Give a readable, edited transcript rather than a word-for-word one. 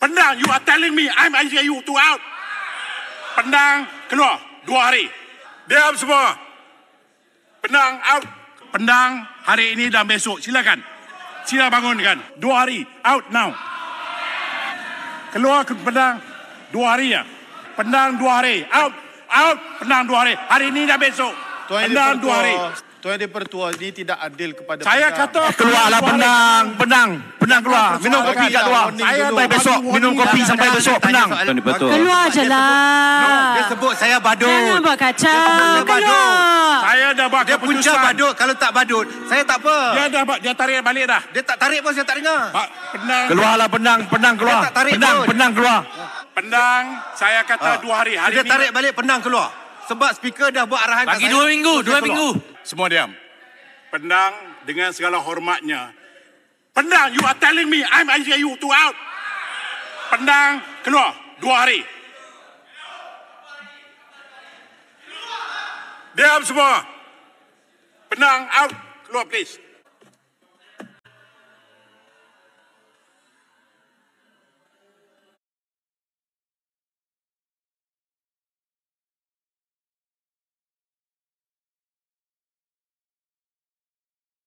Pendang, you are telling me I'm asking you to out. Pendang, keluar. 2 hari. Diam semua. Pendang, out. Pendang, hari ini dan besok. Silakan. Sila bangunkan. 2 hari. Out now. Keluar ke Pendang. 2 hari ya. Pendang 2 hari. Out. Out. Pendang 2 hari. Hari ini dan besok. Pendang 2 hari. Tuan Yang Dipertua, ini tidak adil kepada Saya Pendang. kata Keluarlah Pendang keluar. Minum kopi kat luar. Sampai besok. Minum kopi sampai besok Pendang. Keluar je lah. Dia sebut saya badut. Jangan buat kacau. Keluar. Saya dah buat Dia punca keputusan. badut. Kalau tak badut, saya tak apa. Dia tarik balik dah. Dia tak tarik pun saya tak dengar. Pak, Pendang. Keluarlah Pendang keluar. Dia tak tarik pun. Pendang keluar. Pendang, saya kata 2 hari. Hari Dia ini tarik balik Pendang keluar. Sebab speaker dah buat arahan kat Bagi saya. 2 minggu. 2 minggu. Semua diam. Pendang dengan segala hormatnya. Pendang, you are telling me I'm asking you to out. Pendang, keluar. 2 hari. Diam semua. Pendang, out. Keluar please.